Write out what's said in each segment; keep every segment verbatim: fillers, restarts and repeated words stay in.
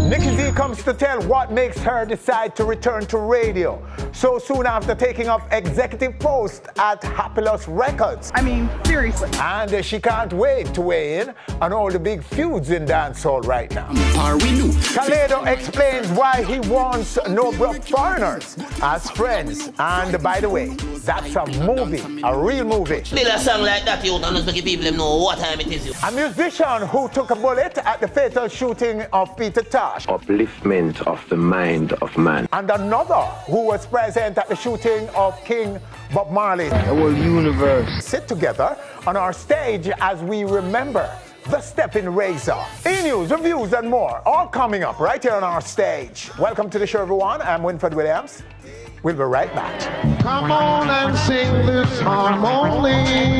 Nikki Z comes to tell what makes her decide to return to radio so soon after taking up executive post at Hapilos Records. I mean, seriously. And uh, she can't wait to weigh in on all the big feuds in dancehall right now. Kalado explains why he wants no Bruk Foreigners as friends. And by the way, that's a movie, a real movie. Build a song like that, you don't make people know what time it is. You. A musician who took a bullet at the fatal shooting of Peter Tosh. Upliftment of the mind of man. And another who was present at the shooting of King Bob Marley. The whole universe. Sit together on our stage as we remember the stepping razor. Enews, reviews, and more, all coming up right here on our stage. Welcome to the show, everyone. I'm Winford Williams. We'll be right back. Come on and sing this harmony.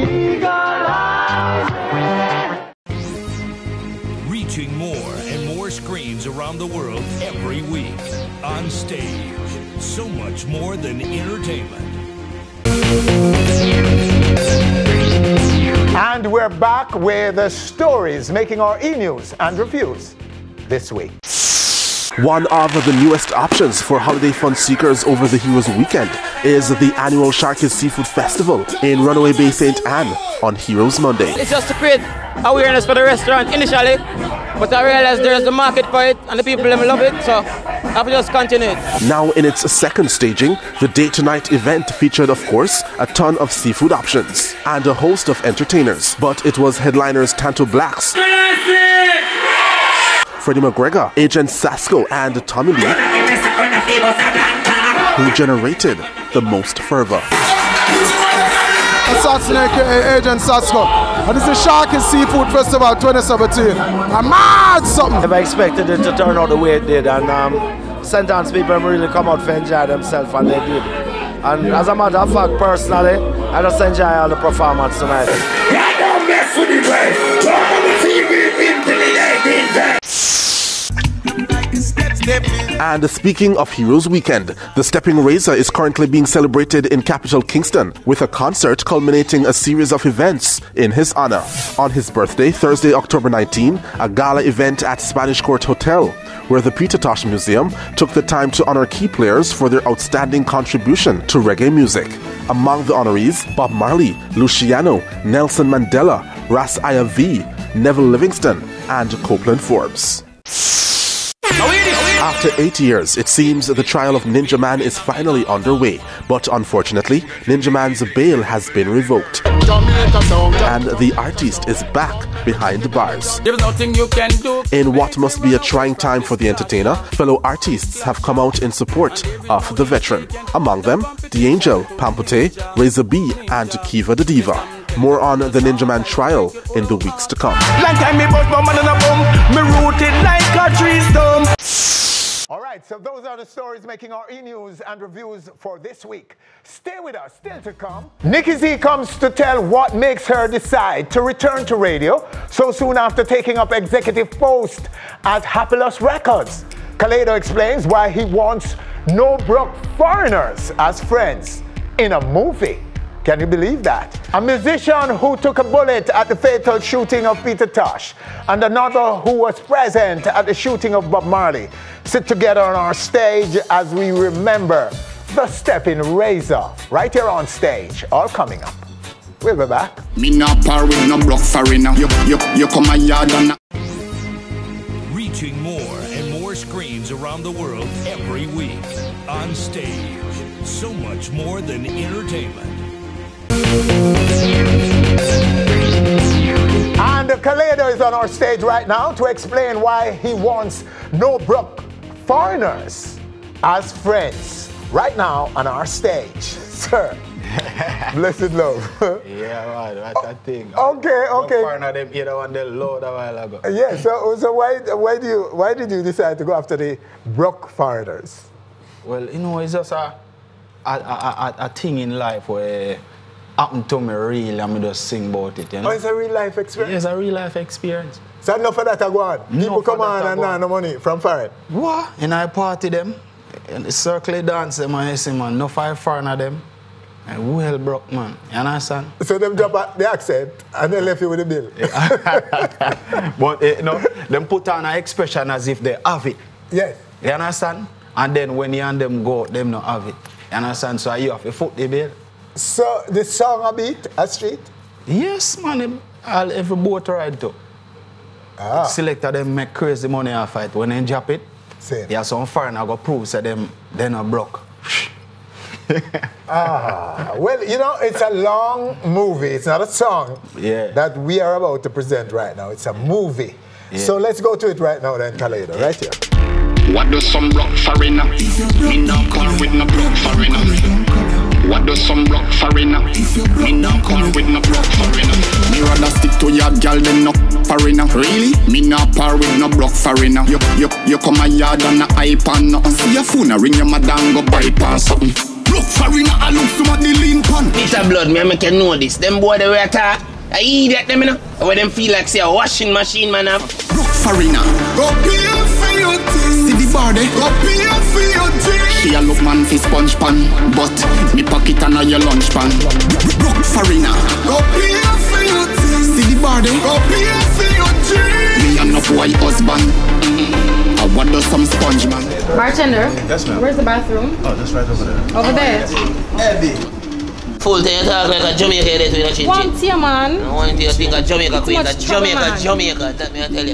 Reaching more and more screens around the world every week. On stage, so much more than entertainment. And we're back with the stories making our e-news and reviews this week. One of the newest options for holiday fun seekers over the Heroes Weekend is the annual Sharky's Seafood Festival in Runaway Bay Saint Anne on Heroes Monday. It's just to create awareness for the restaurant initially, but I realized there's a market for it and the people them love it, so I have to just continue it. Now in its second staging, the day-to-night event featured, of course, a ton of seafood options and a host of entertainers, but it was headliners Tanto Blacks, Freddie McGregor, Agent Sasko, and Tommy Lee who generated the most fervor. Assassinate Agent Sasko. And this is Sharky's Seafood Festival twenty seventeen. I'm mad something. Never expected it to turn out the way it did, and um, Saint Anne's people really come out to enjoy themselves, and they did. And as a matter of fact, personally, I just enjoy all the performance tonight. Don't mess with the way. Don't see me intimidating. And speaking of Heroes Weekend, the Stepping Razor is currently being celebrated in capital Kingston with a concert culminating a series of events in his honor. On his birthday, Thursday, October nineteenth, a gala event at Spanish Court Hotel, where the Peter Tosh Museum took the time to honor key players for their outstanding contribution to reggae music. Among the honorees, Bob Marley, Luciano, Nelson Mandela, Ras Aya V, Neville Livingston, and Copeland Forbes. After eight years, it seems the trial of Ninja Man is finally underway, but unfortunately, Ninja Man's bail has been revoked, and the artist is back behind bars. There's nothing you can do. In what must be a trying time for the entertainer, fellow artists have come out in support of the veteran. Among them, The Angel, Pampote, Razor B, and Kiva the Diva. More on the Ninja Man trial in the weeks to come. Alright, so those are the stories making our e-news and reviews for this week. Stay with us, still to come. Nikki Z comes to tell what makes her decide to return to radio so soon after taking up executive post at Hapilos Records. Kalado explains why he wants no Bruk Foreigners as friends in a movie. Can you believe that? A musician who took a bullet at the fatal shooting of Peter Tosh and another who was present at the shooting of Bob Marley sit together on our stage as we remember the Stepping Razor right here on stage, all coming up. We'll be back. Me not par with no Bruk Foreigner. You, you, you come a yard and Reaching more and more screens around the world every week. On stage, so much more than entertainment. And Kalado is on our stage right now to explain why he wants no Bruk Foreigners as friends right now on our stage. Sir, blessed love. Yeah, man, that's a thing. Okay, okay. Foreigner, them either one they load a while ago. Yeah, so, so why, why, do you, why did you decide to go after the Bruk Foreigners? Well, you know, it's just a, a, a, a, a thing in life where happened to me really and me just sing about it, you know? Oh, it's a real life experience? Yeah, it's a real life experience. So enough for that I go on? No People come on and earn no money from foreign? What? And I party them, and the circle dance them and I say, man, no five foreigner them. And well broke, man. You understand? So them drop at the accent and they left you with the bill? Yeah. But, uh, you know, them put on an expression as if they have it. Yes. You understand? And then when you and them go, them not have it. You understand? So you have to foot the bill. So the song a beat, a street? Yes, man. All, every boat ride to. Ah. Selector them make crazy money off it. When they drop it, Same. yeah, some foreigner go prove say them they not broke. Ah, well, you know, it's a long movie. It's not a song yeah. that we are about to present right now. It's a movie. Yeah. So let's go to it right now then, Kalado, right here. What does some Bruk Foreigner? Me now call with no Bruk Foreigner. What does some Bruk Foreigner? Me now call with no Bruk Foreigner. Me rather stick to your girl than no foreigner. Really? Me now par with no Bruk Foreigner. You, you, you come a yard and a hype and nothing. See your phone, ring your madam go bypass something. Bruk Foreigner, I look some of the lean pan. Peter Blood, me I make you know this. Them boy they wear talk. I eat at them, you know. When them feel like say a washing machine, man. Have. Bruk Foreigner, go pay for your thing. See the bar there, go pay for your drink. She a look man for sponge pan, but me pocket and your lunch pan. Bruk Foreigner, go pay for your thing. See the bar there, go pay for your drink. Me and no boy husband. I want some sponge man. Bartender. Yes, ma'am. Where's the bathroom? Oh, just right over there. Over there. Eddie. Full time you talk like a Jamaica head with a chin One tea, man. I want you to think a Jamaica queen, a Jamaica, man. Jamaica, that me I tell you.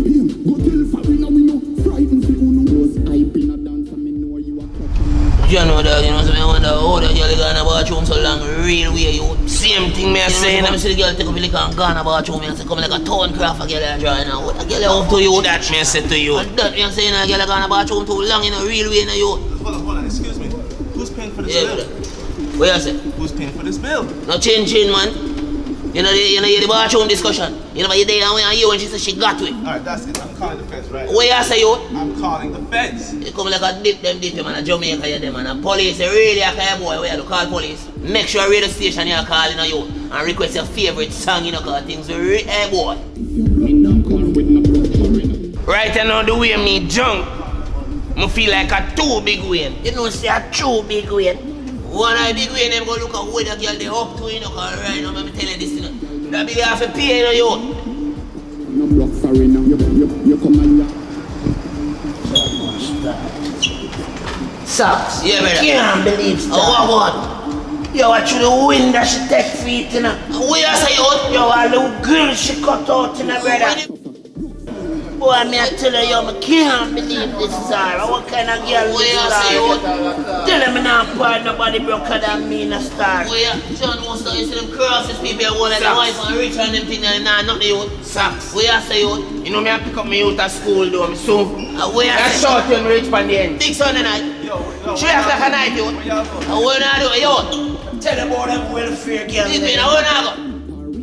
You know that, you know, so I wonder how the girl gone to bathroom so long, real way, you. Same thing me I say, and I see the girl take up the liquor and gone to bathroom, and say come like a town craft a girl drawing now. What a girl up to you, that me I say to you. And that me I say, a girl gone to bathroom too long, in a real way, you. Hold on, hold on, excuse me. Who's paying for this Yeah, bill? what you say? Who's paying for this bill? No change, change, man. You know, the, you know, hear the bathroom discussion. You know, you there and when I hear when she said she got to it. Alright, that's it. I'm calling the feds, right? What you say, you? I'm calling the feds. You come like a dip them dip them and a Jamaica you them and a police you really a kind of boy where you call police. Make sure radio station you calling on you and request your favorite song, you know, cause things really hey boy. Right now the way me jump, I feel like a two big win. You know, say a two big win. One eye big win, them go look at where the girl they up to, you know, cause right now I'm telling you this, you know. That big half a pay, you know, you. No Bruk Foreigner, you, you, you come and you. Socks. Yeah, brother. Can't believe that. Oh, what, what? Yo, what you the wind that she take feet, you know? What you say, yo? Yo, a little girl she cut out, you know, brother. Boy, me I tell her, yo, I can't believe this is her. What kind of girl is this? Tell them I not part nobody broker than me in a star. Well, yeah, John wants to see them crosses people who want their wife and rich and them thing and nah, not the youth. Socks. What you say, yo? You know me I pick up my youth at school, though, me soon. Uh, what you say? Short when rich from the end. Big Sunday night. Three o'clock at night, yo. And what I do, yo? Tell them about them welfare girls. Leave me, now what I go?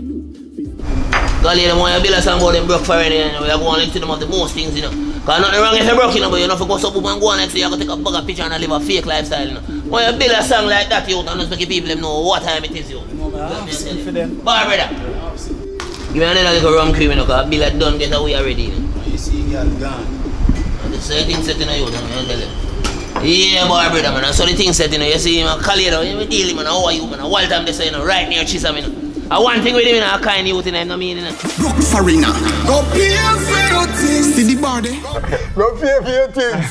God, you know, I build a song about them Bruk Foreigners, you know, we are going to them of the most things, you know. Because nothing wrong if you're broke, you know, but you know, if you go up and go on and say you're going to take a bag of picture and live a fake lifestyle, you know. When you build a song like that, you and just make people them know what time it is, you. You know, man, I'm speaking for them. Bar, brother. Give me another little rum cream, you know, because Bill had done get away already, you know. You see, you got gone. And the same thing set in you, you know, I tell you. Yeah, bar, brother, man. And so the thing set, you know, you see him, Kalado, you deal him, and how are you, man. While time they say, you know, right near Chisholm, you know. I one thing with him, you know, a kind youth, you know, I mean, you know. Bruk Foreigner, go pay for your things. See the bar there? Go pay for your things.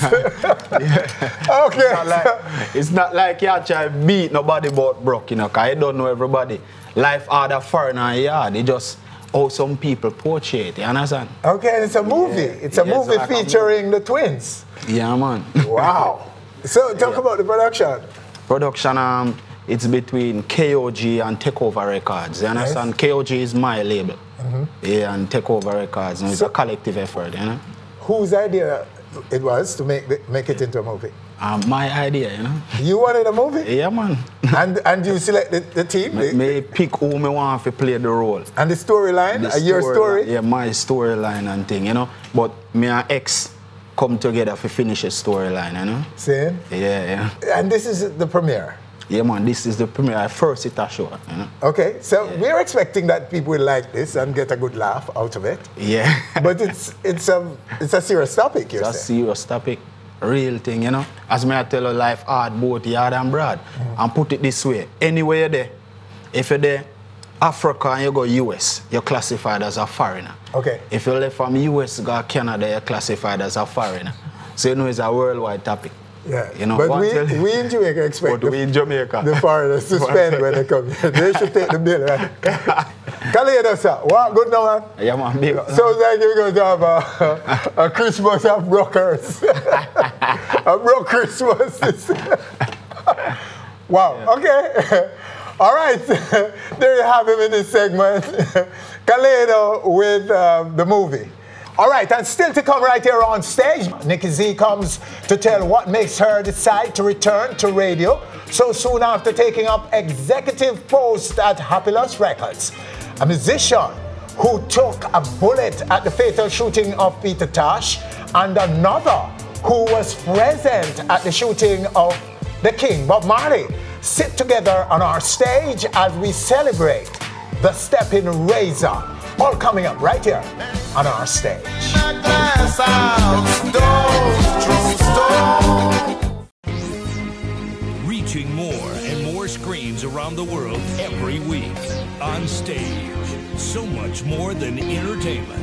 Yeah. Okay. It's not like, it's not like you try to beat nobody but Bruk, you know, because you don't know everybody. Life harder foreigner yard. They just how some people portray it, you understand? Okay, it's a movie. Yeah. It's a yeah, movie it's like featuring a movie. The twins. Yeah, man. Wow. So talk yeah. about the production. Production, um, it's between K O G and Takeover Records. You understand? Yes. K O G is my label. Mm-hmm. Yeah, and Takeover Records. And it's so, a collective effort, you know? Whose idea it was to make the, make it into a movie? Um, my idea, you know? You wanted a movie? Yeah, man. and and you select the, the team? Me, me pick who me want to play the role. And the storyline? Uh, your story? Yeah, my storyline and thing, you know? But me and X come together to finish a storyline, you know? Same? Yeah, yeah. And this is the premiere? Yeah, man, this is the premiere. I first it a show, you know? Okay, so yeah. we're expecting that people will like this and get a good laugh out of it. Yeah. But it's it's a it's a serious topic, you're saying. It's a serious topic, real thing, you know? As me I tell you, life hard, both yard and broad. Mm. And put it this way, anywhere you're there, if you're there, Africa and you go U S, you're classified as a foreigner. Okay. If you left from U S go Canada, you're classified as a foreigner. So you know it's a worldwide topic. Yeah, you know, but we, tell, we in Jamaica expect but we in Jamaica. the foreigners to spend when they come here. They should take the bill, right? Kalado, sir. What? Good now, man? Yeah, man. Big. Sounds like you're going to have a, a Christmas of Brokers. A Brok Christmas. Wow, yeah. Okay. All right. There you have him in this segment. Kalado with um, the movie. All right, and still to come right here on stage, Nikki Z comes to tell what makes her decide to return to radio so soon after taking up executive post at Hapilos Records. A musician who took a bullet at the fatal shooting of Peter Tosh, and another who was present at the shooting of the King Bob Marley sit together on our stage as we celebrate the Stepping Razor. All coming up right here on our stage. Reaching more and more screens around the world every week. On stage, so much more than entertainment.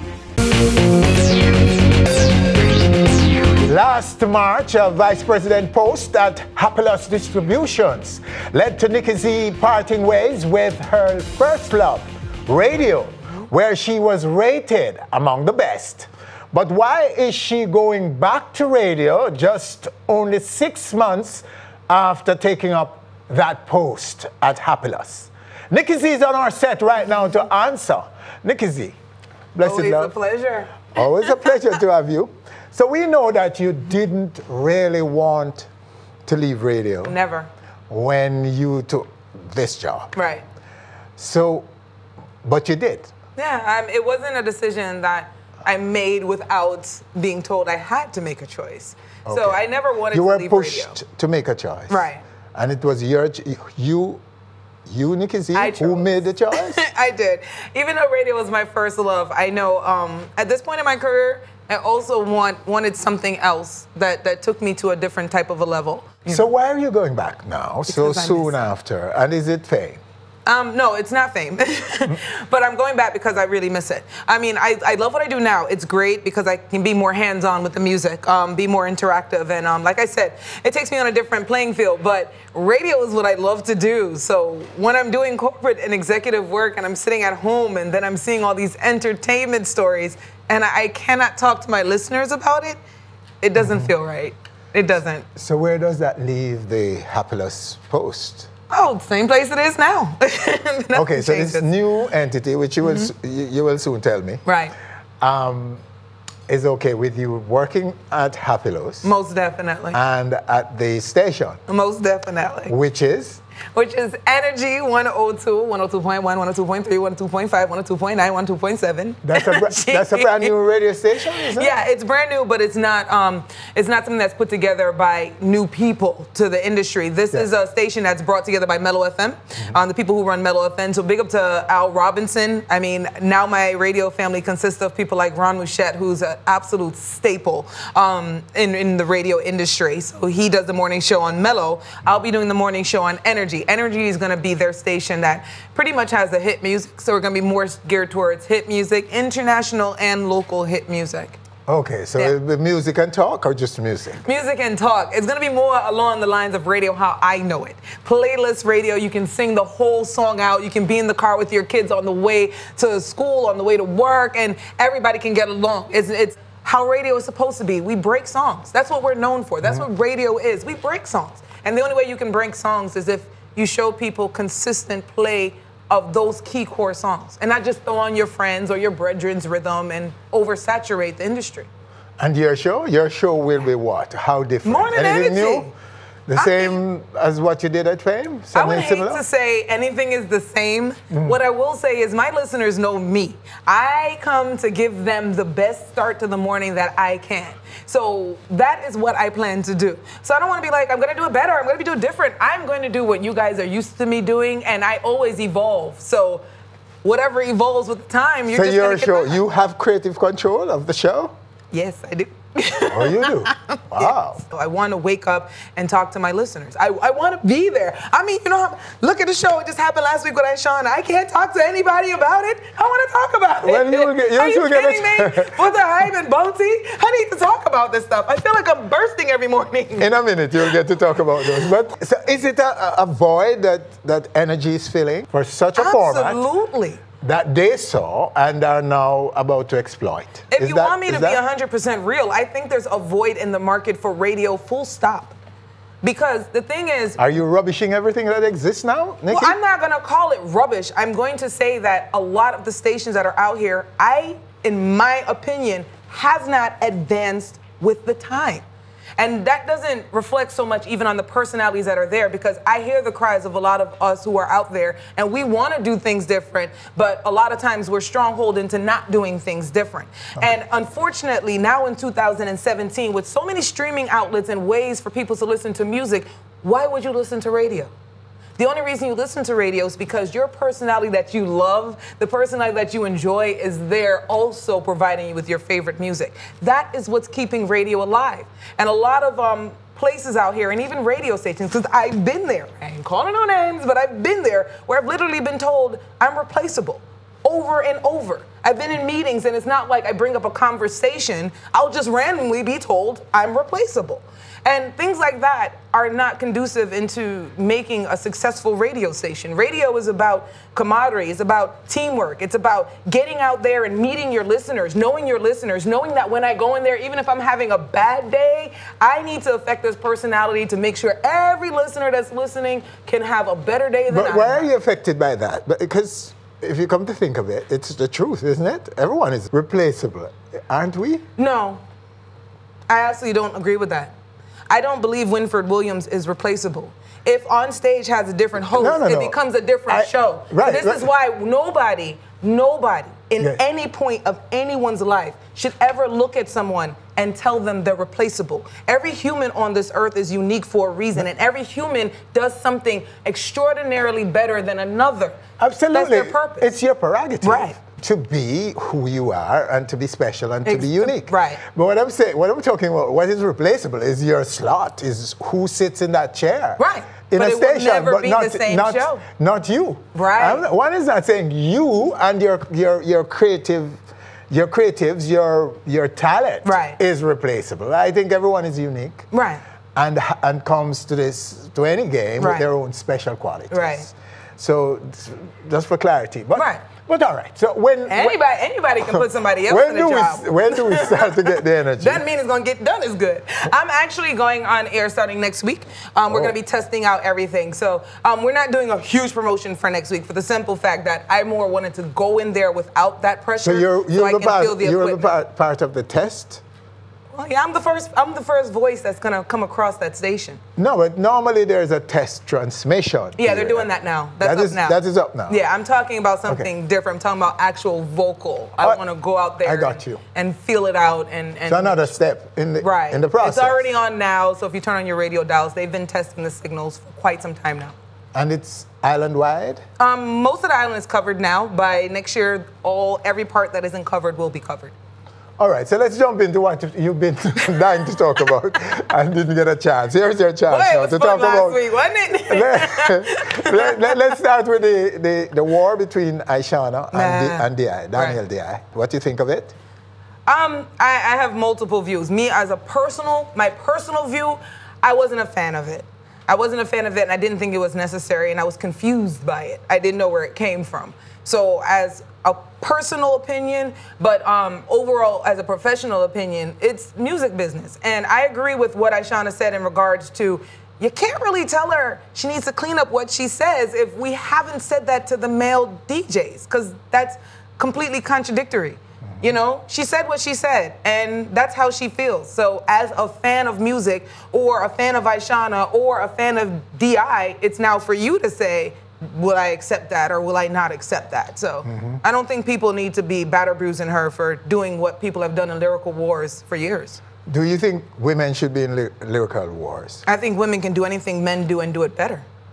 Last March, a vice president post at Hapilos Distributions led to Nikki Z parting ways with her first love, radio, where she was rated among the best. But why is she going back to radio just only six months after taking up that post at Hapilos? Nikki Z is on our set right now to answer. Nikki Z, blessed Always love. a pleasure. Always a pleasure to have you. So we know that you didn't really want to leave radio. Never. When you took this job. Right. So, but you did. Yeah, um, it wasn't a decision that I made without being told I had to make a choice. Okay. So I never wanted you to were leave pushed radio. to make a choice. Right. And it was your, you, you Nikki Z, who made the choice? I did. Even though radio was my first love, I know um, at this point in my career, I also want, wanted something else that, that took me to a different type of a level. So why are you going back now, Because so I soon after? And is it fame? Um, no, it's not fame, but I'm going back because I really miss it. I mean, I, I love what I do now. It's great because I can be more hands-on with the music, um, be more interactive. And um, like I said, it takes me on a different playing field, but radio is what I love to do. So when I'm doing corporate and executive work and I'm sitting at home and then I'm seeing all these entertainment stories and I, I cannot talk to my listeners about it, it doesn't mm-hmm. feel right. It doesn't. So where does that leave the Hapilos post? Oh, same place it is now. Okay, so changes. this new entity, which you will, Mm-hmm. you, you will soon tell me, right, um, is okay with you working at Hapilos. Most definitely. And at the station. Most definitely. Which is? Which is Energy one oh two, one oh two point one, one oh two point three, one oh two point five, one oh two point nine, one oh two point seven. That's a, that's a brand new radio station, isn't it? Yeah, it's brand new, but it's not um, it's not something that's put together by new people to the industry. This yeah. is a station that's brought together by Mellow F M, mm-hmm. um, the people who run Mellow F M. So big up to Al Robinson. I mean, now my radio family consists of people like Ron Mouchette, who's an absolute staple um, in, in the radio industry. So he does the morning show on Mellow. I'll be doing the morning show on Energy. Energy is going to be their station that pretty much has the hit music, so we're going to be more geared towards hit music, international and local hit music. Okay, so Yeah. it'll be music and talk or just music? Music and talk. It's going to be more along the lines of radio how I know it. Playlist radio, you can sing the whole song out. You can be in the car with your kids on the way to school, on the way to work, and everybody can get along. It's, it's how radio is supposed to be. We break songs. That's what we're known for. That's mm-hmm. what radio is. We break songs. And the only way you can break songs is if you show people consistent play of those key core songs and not just throw on your friends or your brethren's rhythm and oversaturate the industry. And your show? Your show will be what? How different? Morning Anything Energy. new? The I same mean, as what you did at Fame? I Something would hate similar? to say anything is the same. Mm. What I will say is my listeners know me. I come to give them the best start to the morning that I can. So that is what I plan to do. So I don't want to be like, I'm going to do it better. I'm going to do it different. I'm going to do what you guys are used to me doing, and I always evolve. So whatever evolves with the time, you're so just your going to get show, that. you have creative control of the show? Yes, I do. Oh, you do? Wow. Yes. So I want to wake up and talk to my listeners. I, I want to be there. I mean, you know, how, look at the show. It just happened last week with Shauna. I can't talk to anybody about it. I want to talk about it. Well, you will get, you Are you get kidding me? For the hype and Bounty, I need to talk about this stuff. I feel like I'm bursting every morning. In a minute, you'll get to talk about those. But so is it a, a void that, that Energy is filling for such a format? Absolutely. That they saw and are now about to exploit. If is you that, want me to that? be one hundred percent real, I think there's a void in the market for radio, full stop. Because the thing is... Are you rubbishing everything that exists now, Nikki? Well, I'm not going to call it rubbish. I'm going to say that a lot of the stations that are out here, I, in my opinion, have not advanced with the time. And that doesn't reflect so much even on the personalities that are there, because I hear the cries of a lot of us who are out there and we want to do things different, but a lot of times we're stronghold into not doing things different. Okay. And unfortunately, now in two thousand seventeen, with so many streaming outlets and ways for people to listen to music, why would you listen to radio? The only reason you listen to radio is because your personality that you love, the personality that you enjoy, is there also providing you with your favorite music. That is what's keeping radio alive. And a lot of um, places out here, and even radio stations, because I've been there, I ain't calling no names, but I've been there, where I've literally been told I'm replaceable over and over. I've been in meetings, and it's not like I bring up a conversation, I'll just randomly be told I'm replaceable. And things like that are not conducive into making a successful radio station. Radio is about camaraderie, it's about teamwork, it's about getting out there and meeting your listeners, knowing your listeners, knowing that when I go in there, even if I'm having a bad day, I need to affect this personality to make sure every listener that's listening can have a better day than I But why have. are you affected by that? Because if you come to think of it, it's the truth, isn't it? Everyone is replaceable, aren't we? No, I absolutely don't agree with that. I don't believe Winford Williams is replaceable. If Onstage has a different host, no, no, it no. becomes a different I, show. Right, This right. is why nobody, nobody in Yes. any point of anyone's life should ever look at someone and tell them they're replaceable. Every human on this earth is unique for a reason, and every human does something extraordinarily better than another. Absolutely. That's their purpose. It's your prerogative. Right. To be who you are and to be special and to Ex- be unique. right. But what I'm saying, what I'm talking about, what is replaceable is your slot, is who sits in that chair. Right. In But a it will station, never but be not, the same not, show. not you. Right. I'm- one is not saying you and your your your creative, your creatives, your your talent Right. is replaceable. I think everyone is unique. Right. And and comes to this to any game Right. with their own special qualities. Right. So just for clarity. But, Right. But all right. So when Anybody, anybody can put somebody else when in do a we job. when do we start to get the energy? Doesn't mean it's going to get done as good. I'm actually going on air starting next week. Um, we're Oh. going to be testing out everything. So um, we're not doing a huge promotion for next week for the simple fact that I more wanted to go in there without that pressure So you're so you're I the can part feel the you're the equipment. part, part of the test. Well, yeah, I'm the first. I'm the first voice that's going to come across that station. No, but normally there's a test transmission. Yeah, they're here. doing that now. That's That up is- now. that is up now. Yeah, I'm talking about something different. I'm talking about actual vocal. I Uh, want to go out there. I got and, you. and feel it out and and So another step in the right in the process. It's already on now. So if you turn on your radio dials, they've been testing the signals for quite some time now. And it's island wide. Um, most of the island is covered now. By next year, all every part that isn't covered will be covered. All right, so let's jump into what you've been dying to talk about and didn't get a chance. Here's your chance Boy, it now was to fun talk last about. week, wasn't it? let, let, let's start with the, the, the war between Aishana and, Nah. D, and D I, Daniel Right. D I. What do you think of it? Um, I, I have multiple views. Me as a personal, my personal view, I wasn't a fan of it. I wasn't a fan of it, and I didn't think it was necessary, and I was confused by it. I didn't know where it came from. So as a personal opinion, but um, overall as a professional opinion, it's music business. And I agree with what Aishana said in regards to, you can't really tell her she needs to clean up what she says if we haven't said that to the male D Js, because that's completely contradictory. You know, she said what she said, and that's how she feels. So as a fan of music, or a fan of Aishana, or a fan of D I, it's now for you to say, will I accept that or will I not accept that? So Mm-hmm. I don't think people need to be batter bruising her for doing what people have done in lyrical wars for years. Do you think women should be in ly- lyrical wars? I think women can do anything men do and do it better.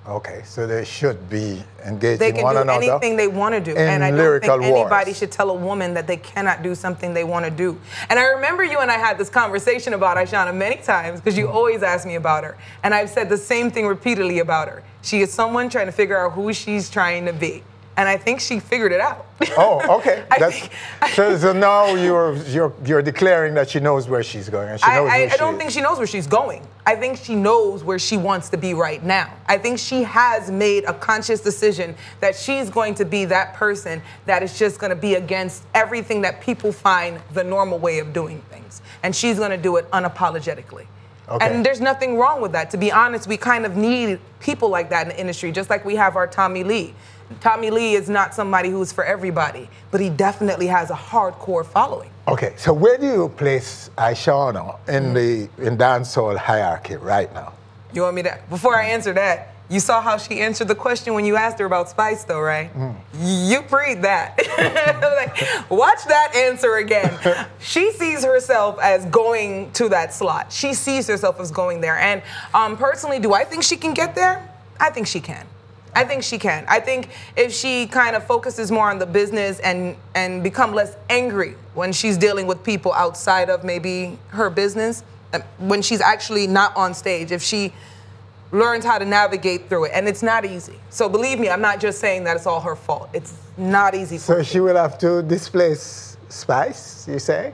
Okay, so they should be engaging They can one do another anything they want to do. in And I don't lyrical think anybody wars. should tell a woman that they cannot do something they want to do. And I remember you and I had this conversation about Ishana many times because you always ask me about her. And I've said the same thing repeatedly about her. She is someone trying to figure out who she's trying to be. And I think she figured it out. Oh, okay. That's, so, so now you're, you're, you're declaring that she knows where she's going. And she knows I, who I, she I don't is. think she knows where she's going. I think she knows where she wants to be right now. I think she has made a conscious decision that she's going to be that person that is just going to be against everything that people find the normal way of doing things. And she's going to do it unapologetically. Okay. And there's nothing wrong with that. To be honest, we kind of need people like that in the industry, just like we have our Tommy Lee. Tommy Lee is not somebody who's for everybody, but he definitely has a hardcore following. Okay, so where do you place Ishana in Mm. the in dancehall hierarchy right now? You want me to, before I answer that, you saw how she answered the question when you asked her about Spice though, right? Mm. You prayed that. Like, watch that answer again. She sees herself as going to that slot. She sees herself as going there. And um, personally, do I think she can get there? I think she can. I think she can. I think if she kind of focuses more on the business and, and become less angry when she's dealing with people outside of maybe her business, when she's actually not on stage, if she learns how to navigate through it, and it's not easy. So believe me, I'm not just saying that it's all her fault. It's not easy for So she will have to displace Spice, you say?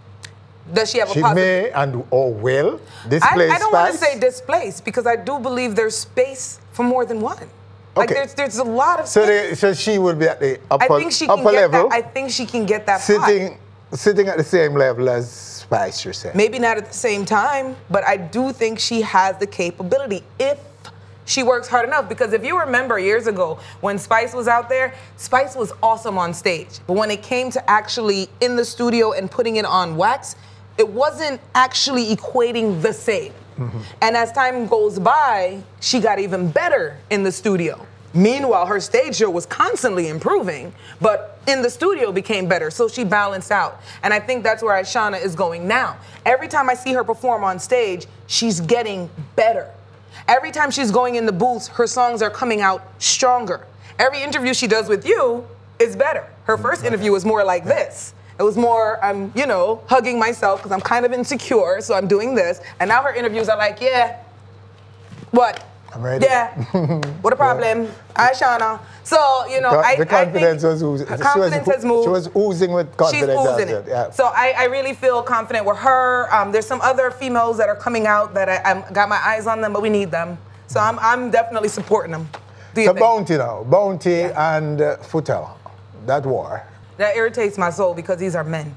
Does she have She a positive? may and or will I, displace I don't want to Spice? say displace because I do believe there's space for more than one. Like Okay. there's there's a lot of So, space. they, so she will be at the upper, I think she can upper get level, that. I think she can get that sitting, spot. sitting at the same level as Spice, you're saying? Maybe not at the same time, but I do think she has the capability if she works hard enough. Because if you remember years ago when Spice was out there, Spice was awesome on stage. But when it came to actually in the studio and putting it on wax, it wasn't actually equating the same. Mm-hmm. And as time goes by, she got even better in the studio. Meanwhile, her stage show was constantly improving, but in the studio became better, so she balanced out. And I think that's where Ishana is going now. Every time I see her perform on stage, she's getting better. Every time she's going in the booths, her songs are coming out stronger. Every interview she does with you is better. Her first interview was more like this. It was more, I'm, you know, hugging myself because I'm kind of insecure, so I'm doing this. And now her interviews are like, yeah, what? I'm ready. Yeah, what a problem, yeah. Ishana. So, you know, the, I, the confidence I think was oozing. her confidence she was, has moved. She was oozing with confidence. She's oozing it. Yeah. So I, I really feel confident with her. Um, there's some other females that are coming out that I I'm, got my eyes on them, but we need them. So I'm, I'm definitely supporting them. Do you So think? Bounty now, Bounty Yeah. and uh, Footel, that war. That irritates my soul because these are men.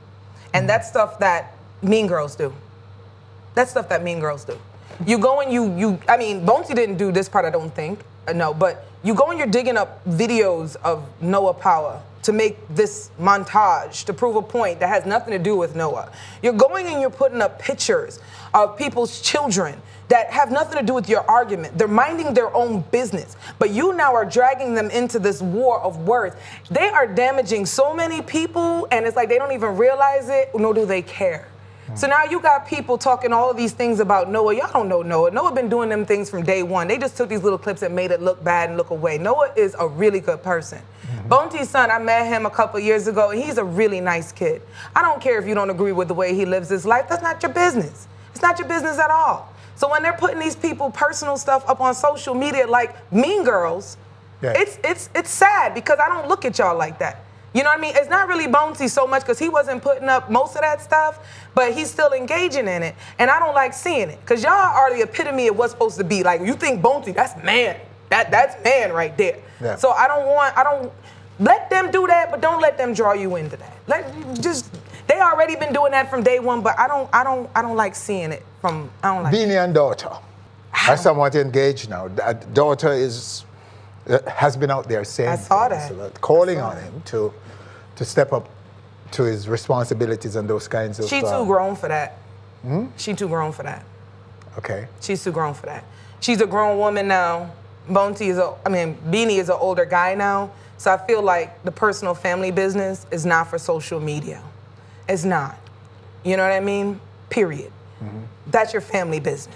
And that's stuff that mean girls do. That's stuff that mean girls do. You go and you, you I mean, Bounty didn't do this part, I don't think, uh, no, but you go and you're digging up videos of Noah Power to make this montage to prove a point that has nothing to do with Noah. You're going and you're putting up pictures of people's children that have nothing to do with your argument. They're minding their own business. But you now are dragging them into this war of words. They are damaging so many people, and it's like they don't even realize it, nor do they care. Mm. So now you got people talking all of these things about Noah. Y'all don't know Noah. Noah been doing them things from day one. They just took these little clips and made it look bad and look away. Noah is a really good person. Mm-hmm. Bounty's son, I met him a couple years ago, and he's a really nice kid. I don't care if you don't agree with the way he lives his life. That's not your business. It's not your business at all. So when they're putting these people personal stuff up on social media like Mean Girls, yeah. it's it's it's sad because I don't look at y'all like that. You know what I mean? It's not really Bounty so much because he wasn't putting up most of that stuff, but he's still engaging in it. And I don't like seeing it because y'all are the epitome of what's supposed to be. Like, you think Bounty, that's man. That That's man right there. Yeah. So I don't want, I don't, let them do that, but don't let them draw you into that. Let just, they already been doing that from day one, but I don't, I don't, I don't like seeing it from, I don't like Beanie and daughter are somewhat engaged now. Daughter is, uh, has been out there saying, I saw that. So calling on him to, to step up to his responsibilities and those kinds of. She too uh, grown for that. Hmm? She too grown for that. Okay. She's too grown for that. She's a grown woman now. Bounty is a, I mean, Beanie is an older guy now. So I feel like the personal family business is not for social media. It's not. You know what I mean? Period. Mm-hmm. That's your family business.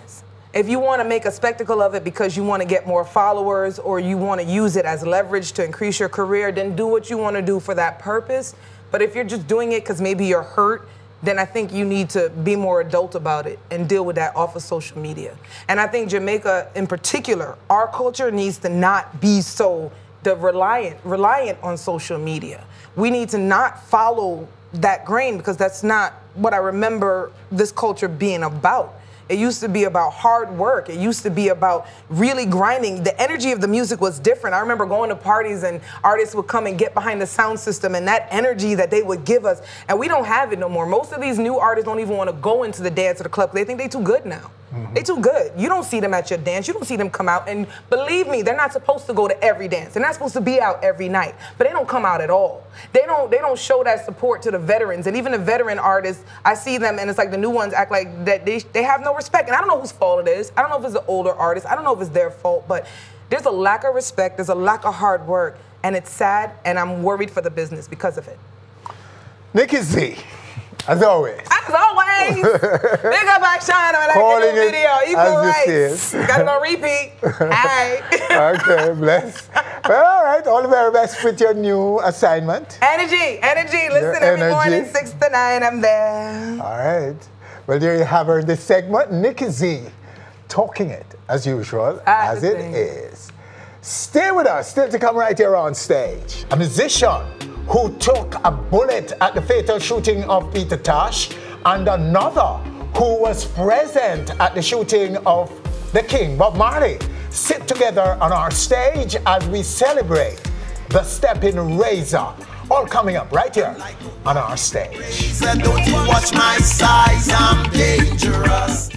If you want to make a spectacle of it because you want to get more followers or you want to use it as leverage to increase your career, then do what you want to do for that purpose. But if you're just doing it because maybe you're hurt, then I think you need to be more adult about it and deal with that off of social media. And I think Jamaica in particular, our culture needs to not be so the reliant, reliant on social media. We need to not follow that grain because that's not what I remember this culture being about. It used to be about hard work. It used to be about really grinding. The energy of the music was different. I remember going to parties and artists would come and get behind the sound system and that energy that they would give us. And we don't have it no more. Most of these new artists don't even want to go into the dance or the club. They think they're too good now. Mm-hmm. They're too good. You don't see them at your dance. You don't see them come out. And believe me, they're not supposed to go to every dance. They're not supposed to be out every night. But they don't come out at all. They don't, they don't show that support to the veterans. And even the veteran artists, I see them and it's like the new ones act like that they, they have no respect. And I don't know whose fault it is. I don't know if it's the older artists. I don't know if it's their fault. But there's a lack of respect. There's a lack of hard work. And it's sad. And I'm worried for the business because of it. Nikki Z. As always. As always. Big up Action when I get a new video. Equal rights. Got it on repeat. Hi. Okay, bless. Well, all right. All the very best with your new assignment. Energy. Energy. Listen, Your every energy. morning, six to nine, I'm there. All right. Well, there you have her, this segment. Nikki Z, talking it, as usual, as it is. Stay with us. Still to come right here on stage. A musician who took a bullet at the fatal shooting of Peter Tosh, and another who was present at the shooting of the King Bob Marley sit together on our stage as we celebrate the Stepping Razor. All coming up right here on our stage. Don't you watch my size, I'm dangerous.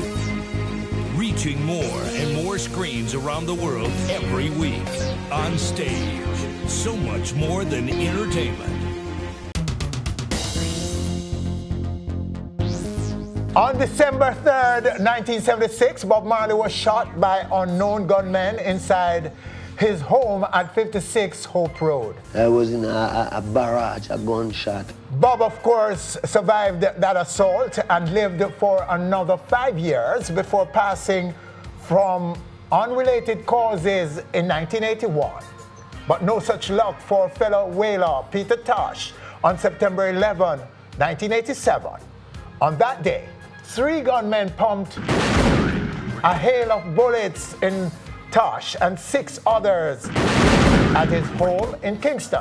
Reaching more and more screens around the world every week. On stage. So much more than entertainment. On December third, nineteen seventy-six, Bob Marley was shot by unknown gunmen inside his home at fifty-six Hope Road. I was in a, a barrage, a gunshot. Bob, of course, survived that assault and lived for another five years before passing from unrelated causes in nineteen eighty-one. But no such luck for fellow whaler Peter Tosh on September eleventh, nineteen eighty-seven. On that day, three gunmen pumped a hail of bullets in Tosh and six others at his home in Kingston.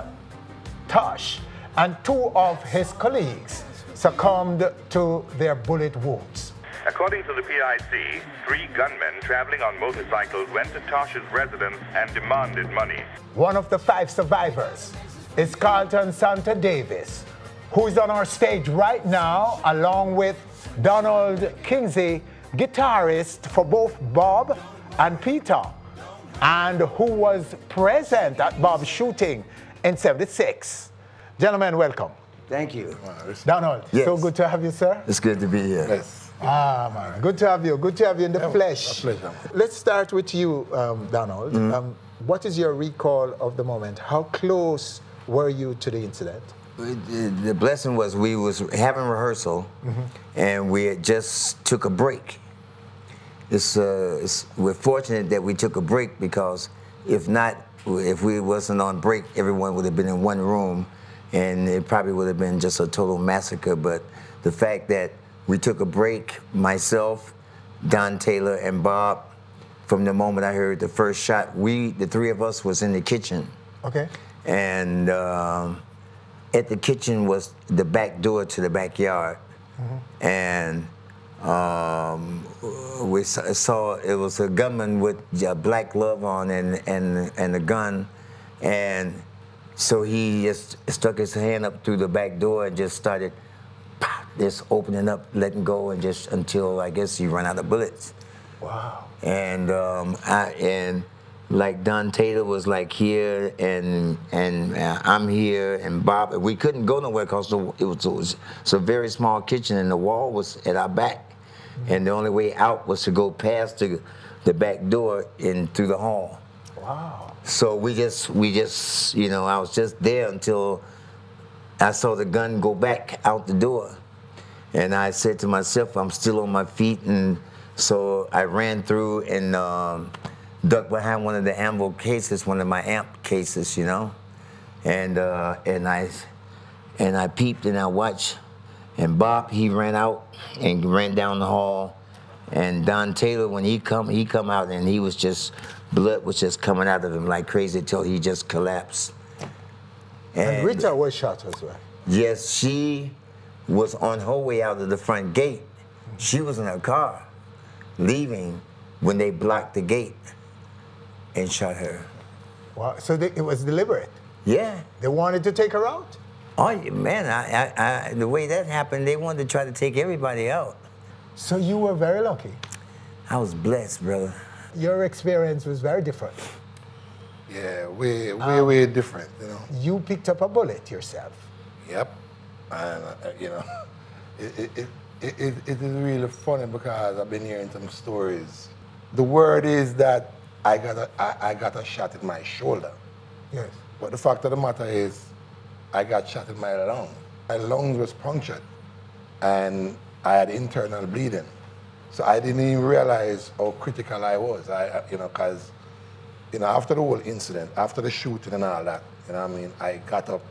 Tosh and two of his colleagues succumbed to their bullet wounds. According to the P I C, three gunmen traveling on motorcycles went to Tosh's residence and demanded money. One of the five survivors is Carlton Santa Davis, who is on our stage right now, along with Donald Kinsey, guitarist for both Bob and Peter, and who was present at Bob's shooting in seventy-six. Gentlemen, welcome. Thank you. Donald, Yes. so good to have you, sir. It's good to be here. Yes. Ah, man, good to have you. Good to have you in the Yeah, flesh. a pleasure. Let's start with you, um, Donald. Mhm. Um, what is your recall of the moment? How close were you to the incident? It- The blessing was we was having rehearsal, Mhm. and we had just took a break. It's, uh, it's we're fortunate that we took a break because if not, if we wasn't on break, everyone would have been in one room, and it probably would have been just a total massacre. But the fact that we took a break, myself, Don Taylor, and Bob, from the moment I heard the first shot, we, the three of us, was in the kitchen. Okay. And um, at the kitchen was the back door to the backyard. Mm-hmm. And um, we saw, saw it was a gunman with a black glove on and, and, and a gun. And so he just stuck his hand up through the back door and just started just opening up, letting go, and just until I guess he ran out of bullets. Wow. And um, I and like Don Taylor was like here, and and uh, I'm here, and Bob. We couldn't go nowhere because it was, it was it's a very small kitchen, and the wall was at our back, mm-hmm. and the only way out was to go past the the back door and through the hall. Wow. So we just we just you know I was just there until I saw the gun go back out the door. And I said to myself, I'm still on my feet, and So I ran through and um, ducked behind one of the ammo cases, one of my amp cases, you know, and uh, and I and I peeped and I watched, and Bob, he ran out and ran down the hall, and Don Taylor, when he come he come out and he was just, blood was just coming out of him like crazy till he just collapsed. And, and Rita was shot as well. Yes, she was on her way out of the front gate. She was in her car, leaving when they blocked the gate and shot her. Wow, so they, it was deliberate? Yeah. They wanted to take her out? Oh, man, I, I, I, the way that happened, they wanted to try to take everybody out. So you were very lucky? I was blessed, brother. Your experience was very different. Yeah, way, way, um, way different, you know. You picked up a bullet yourself. Yep. And, uh, you know, it, it, it, it, it, it is really funny because I've been hearing some stories. The word is that I got a, I, I got a shot in my shoulder. Yes. But the fact of the matter is, I got shot in my lung. My lungs was punctured, and I had internal bleeding. So I didn't even realize how critical I was, I, you know, because, you know, after the whole incident, after the shooting and all that, you know what I mean, I got up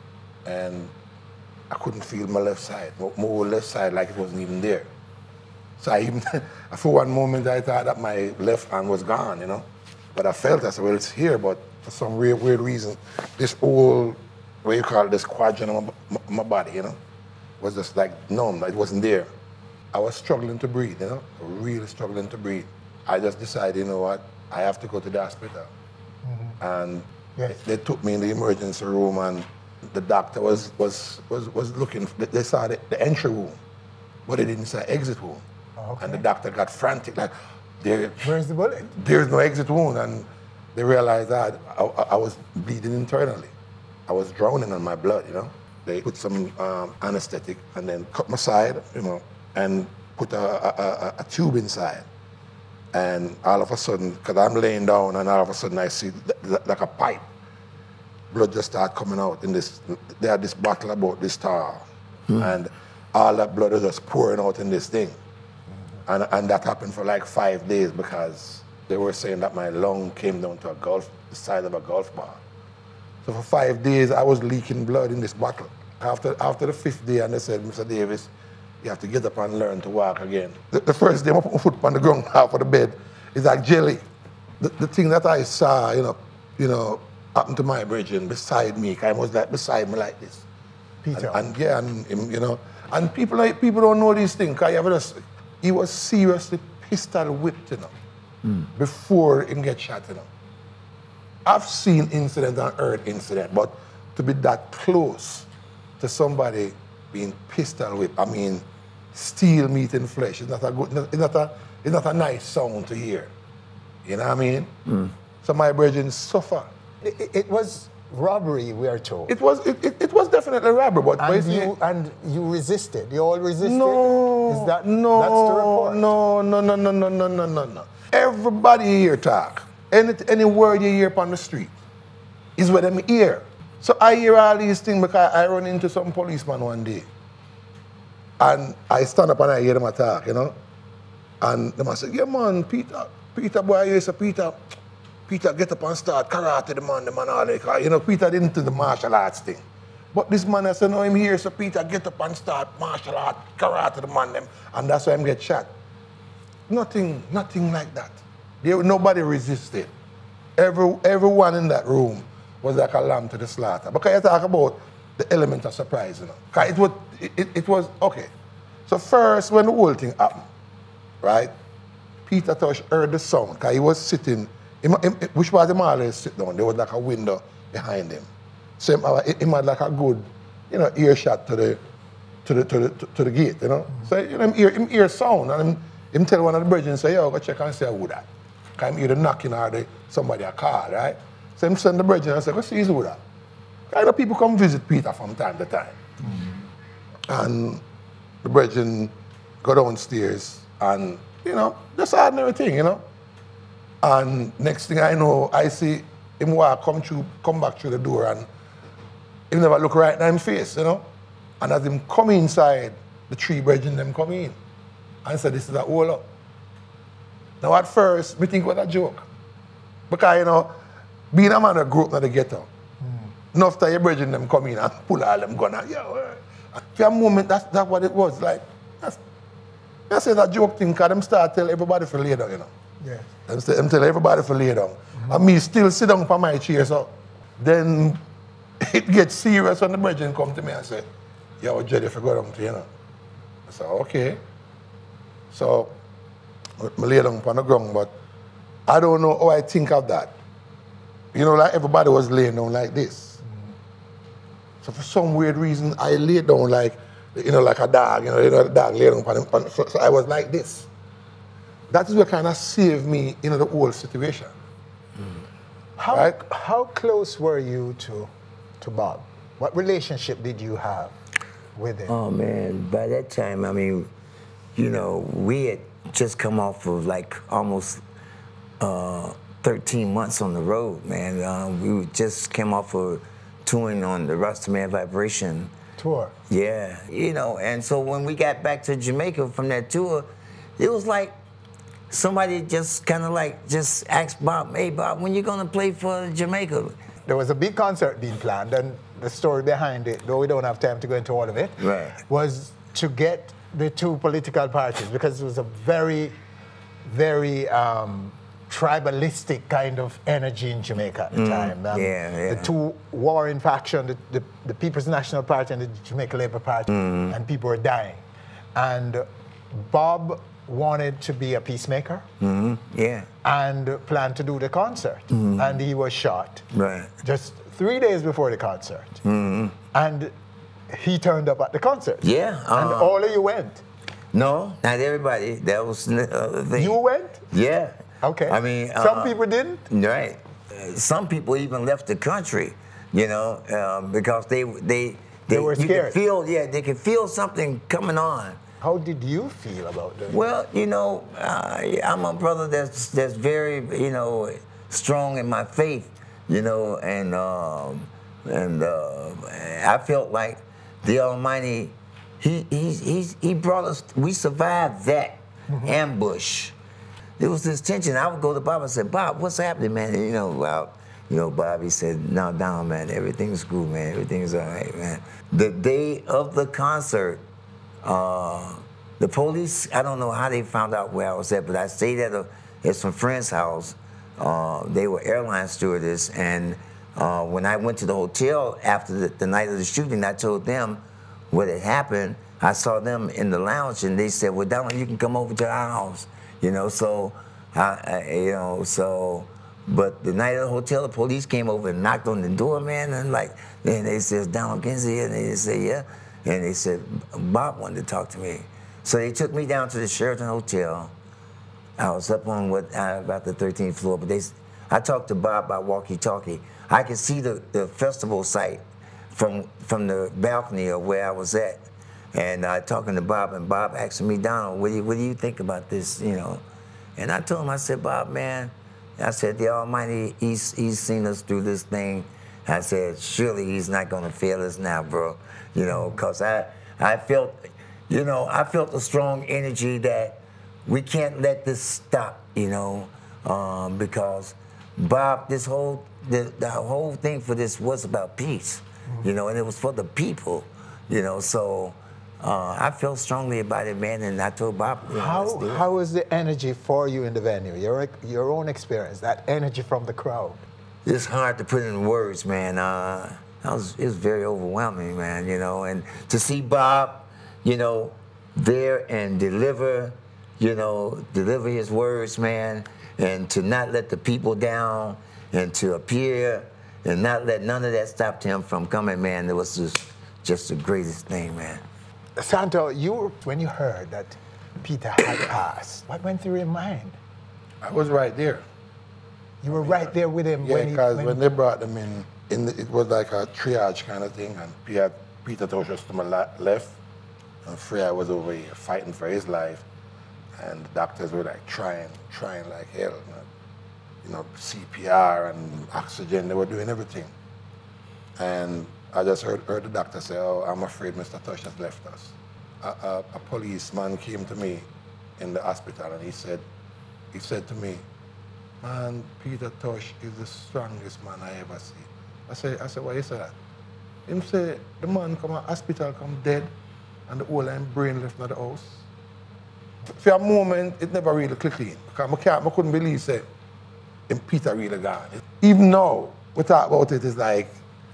and I couldn't feel my left side, my whole left side like it wasn't even there. So I even, for one moment I thought that my left hand was gone, you know. But I felt, I said, well, it's here, but for some weird, weird reason, this whole, what you call it, this quadrant of my, my, my body, you know, was just like numb, it wasn't there. I was struggling to breathe, you know, really struggling to breathe. I just decided, you know what, I have to go to the hospital. Mm-hmm. And yes. they took me in the emergency room, and the doctor was was was, was looking, they saw the, the entry wound, but they didn't say exit wound. Oh, okay. And the doctor got frantic, like, there, where's the bullet? There's no exit wound, and they realized that I, I was bleeding internally. I was drowning on my blood, you know. They put some um, anesthetic and then cut my side, you know, and put a, a, a, a tube inside. And all of a sudden, because I'm laying down, and all of a sudden I see like a pipe. Blood just start coming out in this, they had this bottle about this tall. Mm. And all that blood is just pouring out in this thing. Mm-hmm. And, and that happened for like five days because they were saying that my lung came down to a golf, the side of a golf ball. So for five days, I was leaking blood in this bottle. After, after the fifth day, and they said, Mister Davis, you have to get up and learn to walk again. The, the first day I put my foot on the ground, half of the bed, is like jelly. The, the thing that I saw, you know, you know, happened to my brethren beside me. I was like beside me like this. Peter. And, and yeah, and you know, and people like people don't know these things. Cause just, he was seriously pistol whipped, you know, mm. before him get shot, you know. I've seen incident and heard incident, but to be that close to somebody being pistol whipped, I mean, steel meat and flesh, it's not a good, it's not a, it's not a nice sound to hear. You know what I mean? Mm. So my brethren suffer. It, it was robbery, we are told. It was it, it, it was definitely robbery, but and you and you resisted. You all resisted. No, is that no, that's the report? No, no, no, no, no, no, no, no, no. Everybody here talk. Any any word you hear on the street is what them hear. So I hear all these things because I run into some policeman one day, and I stand up and I hear them attack, you know, and them I say, yeah man, Peter, Peter boy, you say Peter. Peter get up and start karate the man, the man all that. You know, Peter didn't do the martial arts thing. But this man I said, no, I'm here, so Peter get up and start martial art, karate the man them. And that's why I'm get shot. Nothing, nothing like that. There, nobody resisted. Every, everyone in that room was like a lamb to the slaughter. Because you talk about the element of surprise, you know. Because it was, it, it was, okay. So first, when the whole thing happened, right, Peter Tosh heard the sound, because he was sitting, Him, him, which was the Marley sit down, there was like a window behind him. So him, him had like a good, you know, earshot to the to the to the to, to the gate, you know. Mm-hmm. So you know, him hear him hear sound, and him, him tell one of the brethren, say, yo, go check and see who that. Cause him hear the knocking or the somebody a call, right? So him send the brethren and say, go see who that. Cause you know, people come visit Peter from time to time. Mm-hmm. And the brethren go downstairs and, you know, just ordinary thing, you know. And next thing I know, I see him walk, come through, come back through the door, and he never look right in his face, you know. And as him come inside, the three brethren them come in and said, this is a hole up. Now at first, me think it was a joke. Because, you know, being a man that grew up in the ghetto, mm. enough time your brethren them come in and pull all them gun out. Yo, for a moment, that's, that's what it was. Like, that's, that's a joke thing, because them start tell everybody to lay down, you know. Yeah. Them, say, them tell everybody to lay down. Mm-hmm. And me still sit down for my chair, so then it gets serious when the brethren come to me and say, yo, Jedi, for go down to you know. I said, okay. So, I lay down on the ground, but I don't know how I think of that. You know, like everybody was laying down like this. Mm-hmm. So for some weird reason, I lay down like, you know, like a dog, you know, you know, the dog lay down on the, so, so I was like this. That is what kind of saved me in the whole situation. Mm. How, right? how close were you to, to Bob? What relationship did you have with him? Oh man, by that time, I mean, you know, we had just come off of like almost uh, thirteen months on the road, man. Uh, we just came off of touring on the Rastaman Vibration tour. Yeah, you know, and so when we got back to Jamaica from that tour, it was like somebody just kind of like just asked Bob, hey Bob, when you gonna play for Jamaica? There was a big concert being planned, and the story behind it, though we don't have time to go into all of it, right. was to get the two political parties, because it was a very, very um, tribalistic kind of energy in Jamaica at the Mm, time. Um, yeah, yeah. The two warring factions, the, the, the People's National Party and the Jamaica Labour Party, Mm. and people were dying. And Bob wanted to be a peacemaker, Mm-hmm. Yeah. and planned to do the concert. Mhm. And he was shot Right. just three days before the concert. Mm-hmm. And he turned up at the concert. Yeah. And uh, all of you went. No, not everybody. That was the other thing. You went? Yeah. Okay. I mean, some uh, people didn't? Right. Uh, Some people even left the country, you know, um, because they they They were you scared. could feel, yeah, they could feel something coming on. How did you feel about that? Well, you know, uh, I'm a brother that's that's very, you know, strong in my faith, you know, and um, and uh, I felt like the Almighty, he he he he brought us. We survived that Mm-hmm. ambush. There was this tension. I would go to Bob and say, Bob, what's happening, man? And, you know, well, you know, Bob, he said, no, down, man. Everything's cool, man. Everything's all right, man. The day of the concert, uh, the police, I don't know how they found out where I was at, but I stayed at, a, at some friend's house. Uh, they were airline stewardess, and uh, when I went to the hotel after the, the night of the shooting, I told them what had happened. I saw them in the lounge, and they said, well, Donald, you can come over to our house. You know, so, I, I, you know, so, but the night of the hotel, the police came over and knocked on the door, man, and like, and they said, Donald Kinsey, and they said, yeah. And they said, Bob wanted to talk to me. So they took me down to the Sheraton Hotel. I was up on what, uh, about the thirteenth floor, but they, I talked to Bob by walkie-talkie. I could see the, the festival site from, from the balcony of where I was at. And uh, talking to Bob, and Bob asking me, Donald, what do, you, what do you think about this, you know? And I told him, I said, Bob, man, I said, the Almighty, he's, he's seen us through this thing. I said, surely he's not gonna fail us now, bro. You know, cause I, I felt, you know, I felt a strong energy that we can't let this stop, you know, um, because Bob, this whole, the, the whole thing for this was about peace, you know, and it was for the people, you know, so, Uh, I felt strongly about it, man, and I told Bob. You know, how how was the energy for you in the venue? Your your own experience, that energy from the crowd. It's hard to put in words, man. Uh, I was, it was very overwhelming, man. You know, and to see Bob, you know, there and deliver, you know, deliver his words, man, and to not let the people down, and to appear, and not let none of that stop him from coming, man. It was just just the greatest thing, man. Santo, you when you heard that Peter had passed, what went through your mind? I was right there. You were right there with him Yeah, when he... because when when they brought them in, in the, it was like a triage kind of thing, and Peter, Peter Tosh was to my left, and Freya was over here fighting for his life, and the doctors were like trying, trying like hell, you know, you know C P R and oxygen, they were doing everything. And I just heard, heard the doctor say, oh, I'm afraid Mister Tosh has left us. A, a, a policeman came to me in the hospital, and he said, he said to me, man, Peter Tosh is the strongest man I ever see. I said, I said, why you say that? Him say, the man come to hospital, come dead, and the whole line brain left in the house. For a moment, it never really clicked in. Because I, can't, I couldn't believe, say, him Peter really gone. Even now, we talk about it, it's like,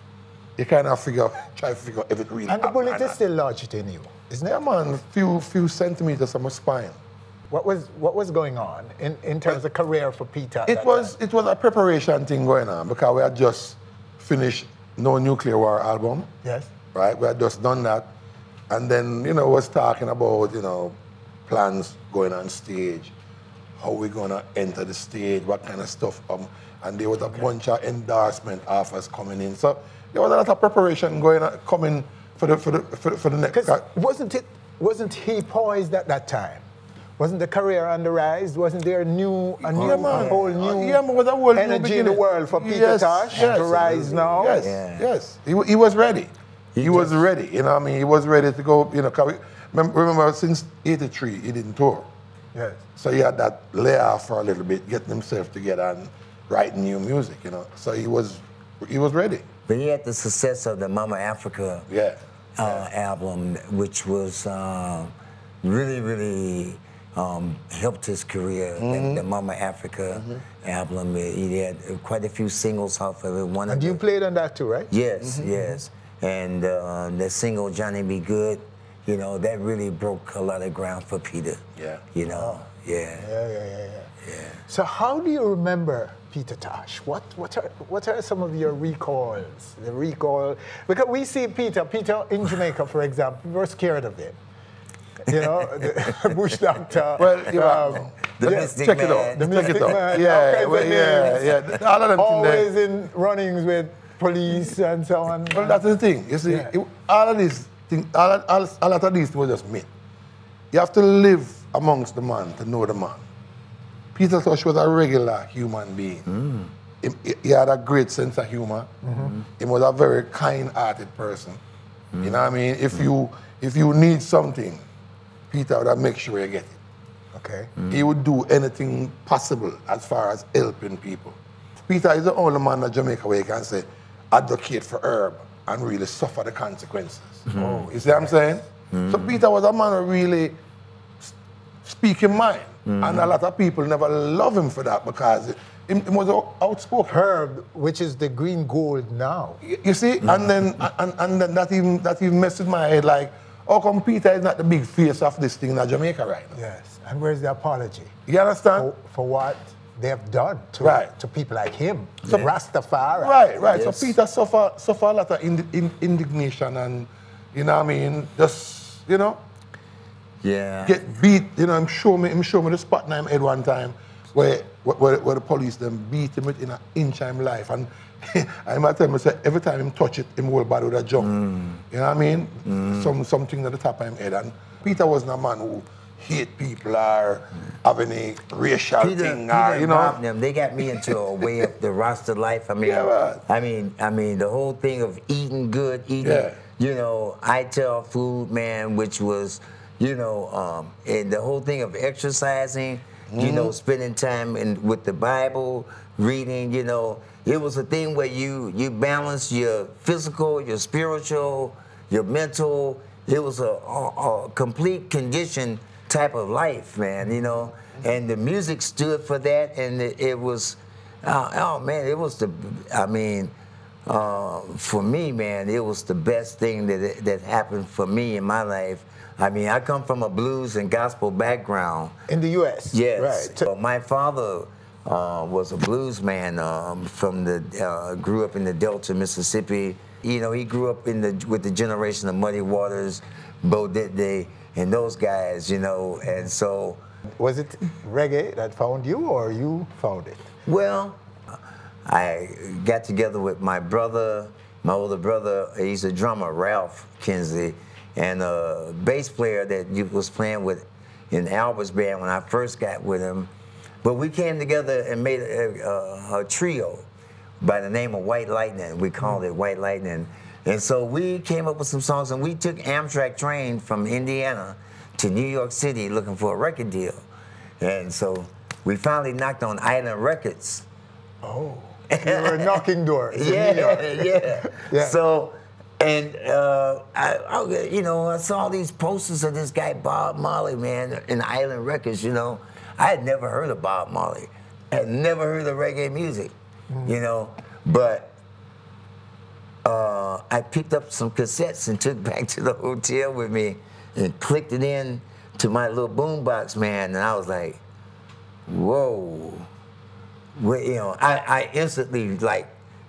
you kind of figure, try to figure out if it really And the happened bullet or is not. still lodged in you, isn't it? Yeah, man, few few centimeters from my spine. What was what was going on in, in terms of career for Peter? at It that was time? it was a preparation thing going on because we had just finished No Nuclear War album. Yes. Right, we had just done that, and then you know was talking about you know plans going on stage, how we gonna enter the stage, what kind of stuff. Um, and there was a okay. bunch of endorsement offers coming in. So there was a lot of preparation going on, coming for the for the for the, for the next. Wasn't it? Wasn't he poised at that time? Wasn't the career on the rise? Wasn't there a new, a new, yeah, man. a whole new uh, yeah, man, a whole energy new in the world for Peter yes, Tosh yes, to rise now? Yes, yeah. yes. He, he was ready. He, he was ready. You know what I mean? He was ready to go. You know, 'cause we, remember, remember since eighty-three, he didn't tour. Yes. So he had that layoff for a little bit, getting himself together and writing new music. You know, so he was he was ready. But he had the success of the Mama Africa yeah. Uh, yeah. album, which was uh, really, really um, helped his career. Mm-hmm. the, the Mama Africa mm-hmm. album, he had quite a few singles off of it. One and of you the, played on that too, right? Yes, mm-hmm. yes. And uh, the single Johnny Be Good, you know, that really broke a lot of ground for Peter. Yeah. You know, oh. yeah. Yeah, yeah, yeah, yeah. Yeah. So how do you remember Peter Tosh? What what are what are some of your recalls? The recall because we see Peter, Peter in Jamaica, for example, we were scared of him. You know, the bush doctor. Well, you um, know, the yeah, mystic check man. it out. The check mystic it out. man. Yeah, well, yeah, yeah. All of them always in runnings with police and so on. Well, that's the thing. You see, yeah. it, all of these things, all, all, a lot of these were just myth. You have to live amongst the man to know the man. Peter Tosh was a regular human being. Mm. He, he had a great sense of humor. Mm-hmm. He was a very kind-hearted person. Mm. You know what I mean? If you if you need something, Peter would make sure you get it. Okay. Mm. He would do anything possible as far as helping people. Peter is the only man in Jamaica where you can say, advocate for herb and really suffer the consequences. Mm. Oh, you see what I'm saying? Mm. So Peter was a man who really speak his mind. Mm-hmm. And a lot of people never love him for that because he, he was outspoken. Herb, which is the green gold now. You, you see, mm-hmm. and then and, and then that even that even messed with my head like, how come Peter is not the big face of this thing in Jamaica right now? Yes, and where's the apology? You understand? For, for what they have done to, right. to people like him, so yeah. Rastafari. Right, right. Yes. So Peter suffer suffer a lot of ind- in, indignation and, you know what I mean, just, you know, yeah. get beat, you know, him show me, him show me the spot in him head one time where, where, where the police them beat him within an inch of him life. And I might tell him, say, every time him touch it, him whole body would have jump. Mm. You know what I mean? Mm. Some, something at the top of him head. And Peter wasn't a man who hate people or have any racial Peter, thing. Peter or, you know? them, they got me into a way of the Rasta life. I mean, yeah, I mean, I mean, the whole thing of eating good, eating, yeah. you know, I tell food, man, which was, you know, um, and the whole thing of exercising, mm-hmm. you know, spending time in, with the Bible, reading, you know, it was a thing where you you balance your physical, your spiritual, your mental. It was a, a, a complete condition type of life, man, you know, and the music stood for that, and it, it was, uh, oh man, it was the, I mean, uh, for me, man, it was the best thing that that happened for me in my life. I mean, I come from a blues and gospel background. In the U S? Yes. Right. So my father uh, was a blues man um, from the, uh, grew up in the Delta, Mississippi. You know, he grew up in the with the generation of Muddy Waters, Bo Diddley, and those guys, you know, and so. Was it reggae that found you, or you found it? Well, I got together with my brother, my older brother, he's a drummer, Ralph Kinsey, and a bass player that you was playing with in Albert's band when I first got with him. But we came together and made a, a, a trio by the name of White Lightning. We called it White Lightning. And so we came up with some songs, and we took Amtrak train from Indiana to New York City looking for a record deal. And so we finally knocked on Island Records. Oh. You were knocking doors. in Yeah, New York. yeah, Yeah. So, and uh, I, I, you know, I saw these posters of this guy Bob Marley, man, in Island Records. You know, I had never heard of Bob Marley. I had never heard of reggae music. Mm. You know, but uh, I picked up some cassettes and took back to the hotel with me and clicked it in to my little boombox, man, and I was like, whoa. Well, you know, I, I instantly, like,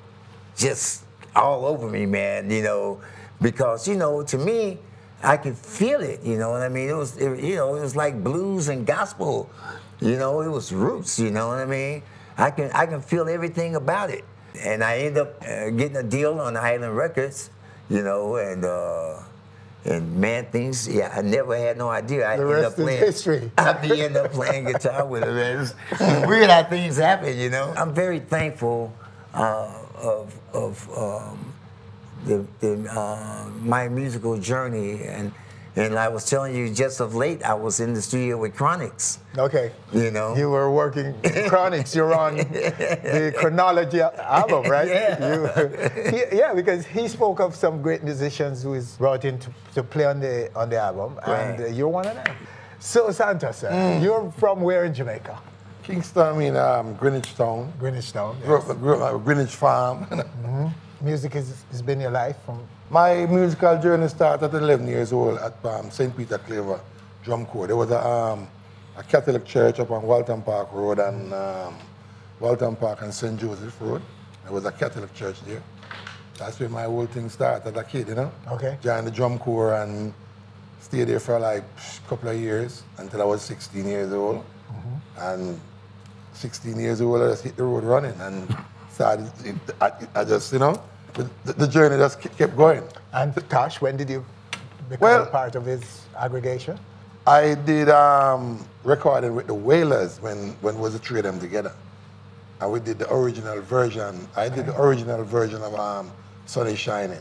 just all over me, man, you know, because, you know, to me, I could feel it, you know what I mean? It was, it, you know, it was like blues and gospel, you know, it was roots, you know what I mean? I can, I can feel everything about it. And I ended up uh, getting a deal on Island Records, you know, and, uh, and man, things, yeah, I never had no idea. I The ended rest up playing, is history. I ended up playing guitar with him, man. It's, it's weird how things happen, you know? I'm very thankful uh, of, of um, the, the, uh, my musical journey. And, and I was telling you, just of late, I was in the studio with Chronics. Okay. You know? You were working Chronics. You're on the Chronology album, right? Yeah. You, he, yeah, because he spoke of some great musicians who is brought in to, to play on the on the album, and uh, you're one of them. So, Santos, sir, mm. you're from where in Jamaica? Kingston, I mean, um, Greenwich Town. Greenwich Town, yes. Grew up, grew up at Greenwich Farm. Mm-hmm. Music has, has been your life from... My musical journey started at eleven years old at um, Saint Peter Claver Drum Corps. There was a, um, a Catholic church up on Walton Park Road and um, Walton Park and Saint Joseph Road. There was a Catholic church there. That's where my whole thing started as a kid, you know? Okay. Joined the drum corps and stayed there for like a couple of years until I was sixteen years old. Mm-hmm. And sixteen years old, I just hit the road running and started, I, I just, you know, the, the journey just kept going. And Tosh, when did you become well, part of his aggregation? I did um, recording with the Wailers when, when was the three of them together. And we did the original version. I did the original version of um, Sun is Shining.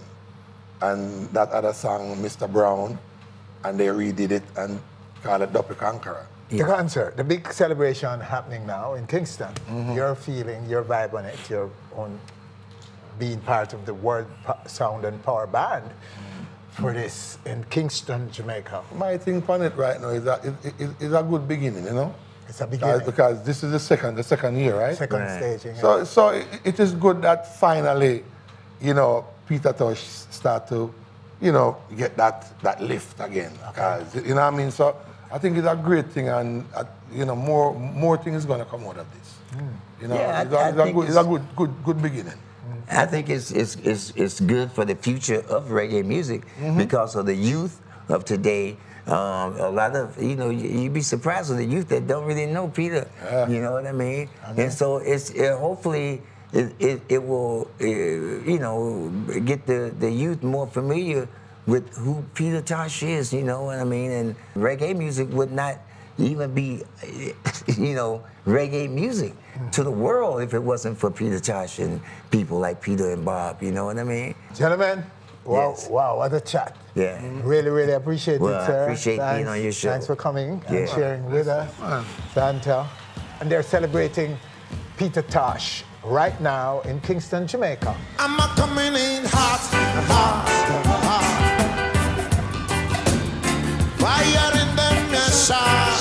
And that other song, Mister Brown, and they redid it and called it Doppel Conqueror. The concert, the big celebration happening now in Kingston. Mm-hmm. Your feeling, your vibe on it, your own being part of the World Sound and Power Band for this in Kingston, Jamaica. My thing on it right now is that it, it, it's a good beginning, you know? It's a beginning. Because, because this is the second, the second year, right? Second right. staging. So, yeah. so it, it is good that finally, you know, Peter Tosh start to, you know, get that that lift again. Okay. You know what I mean? So I think it's a great thing, and uh, you know, more more things going to come out of this. Mm. You know, yeah, it's, I, a, I it's, a good, it's, it's a good, good, good beginning. I think it's it's it's it's good for the future of reggae music mm-hmm. because of the youth of today. Um, a lot of you know you, you'd be surprised with the youth that don't really know Peter. Yeah. You know what I mean? I mean? And so it's it, hopefully it it, it will uh, you know get the the youth more familiar with who Peter Tosh is. You know what I mean? And reggae music would not even be you know reggae music to the world if it wasn't for Peter Tosh and people like Peter and Bob. You know what I mean? Gentlemen. Wow, yes. wow, what a chat. Yeah. Really, really appreciate well, it, sir. I appreciate thanks, being on your show. Thanks for coming yeah. and sharing with us, Santa. And they're celebrating Peter Tosh right now in Kingston, Jamaica. I'm a coming in hot, hot, hot. Fire in the nation.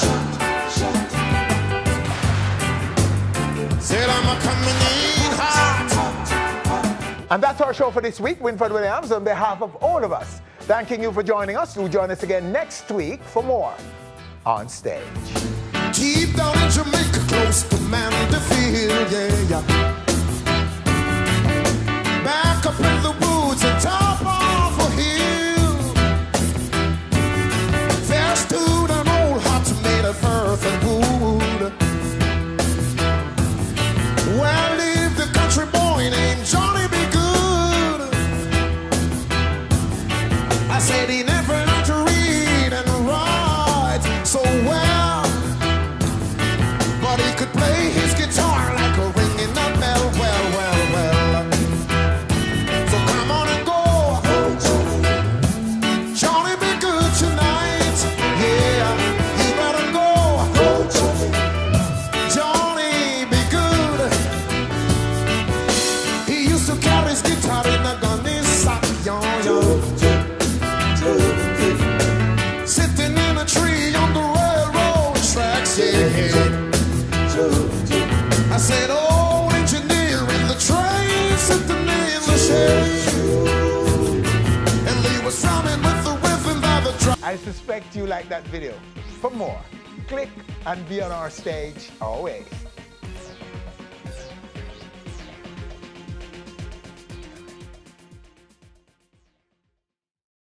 Said I'm a coming in hot. And that's our show for this week. Winford Williams, on behalf of all of us, thanking you for joining us. Do join us again next week for more On Stage. Deep down in Jamaica, close to Manderfield, yeah, yeah. Back up in the woods and top of a hill, there stood an old hut made of earth and wood. Where lived the country boy named Johnny B. I said he never learned to read and write so well. head. I said, oh, engineer in the train, sitting in the shed. And Lee was drumming with the whiffing by the drum. I suspect you like that video. For more, click and be on our stage always.